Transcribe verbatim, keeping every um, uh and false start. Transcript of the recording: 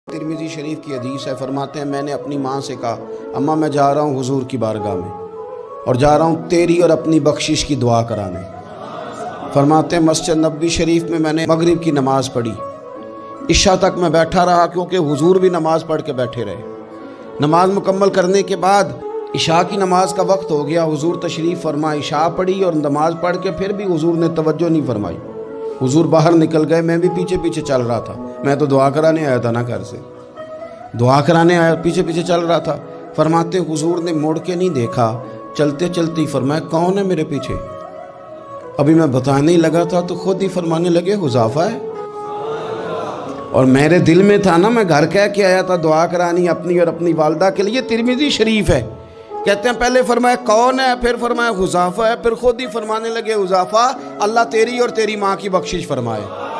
Tirmidhi शरीफ की हदीस है, फरमाते हैं मैंने अपनी माँ से कहा, अम्मा मैं जा रहा हूँ हुजूर की बारगाह में और जा रहा हूँ तेरी और अपनी बख्शिश की दुआ कराने। फरमाते हैं मस्जिद नबवी शरीफ में मैंने मगरिब की नमाज़ पढ़ी, इशा तक मैं बैठा रहा क्योंकि हुजूर भी नमाज़ पढ़ के बैठे रहे। नमाज मुकम्मल करने के बाद इशा की नमाज का वक्त हो गया, हुजूर तशरीफ़ फरमा, इशा पढ़ी और नमाज पढ़ के फिर भी हुजूर ने तवज्जो नहीं फरमाई। हुजूर बाहर निकल गए, मैं भी पीछे पीछे चल रहा था। मैं तो दुआ कराने आया था ना, घर से दुआ कराने आया, पीछे पीछे चल रहा था। फरमाते हुजूर ने मुड़ के नहीं देखा, चलते चलते ही फरमाया कौन है मेरे पीछे। अभी मैं बताने ही लगा था तो खुद ही फरमाने लगे हुज़ाफ़ा है। और मेरे दिल में था ना, मैं घर कह के आया था दुआ करानी अपनी और अपनी वालदा के लिए। तिरमिज़ी शरीफ है, कहते हैं पहले फरमाया कौन है, फिर फरमाया हुज़ाफ़ा है, फिर खुद ही फरमाने लगे हुज़ाफ़ा अल्लाह तेरी और तेरी माँ की बख्शिश फरमाए।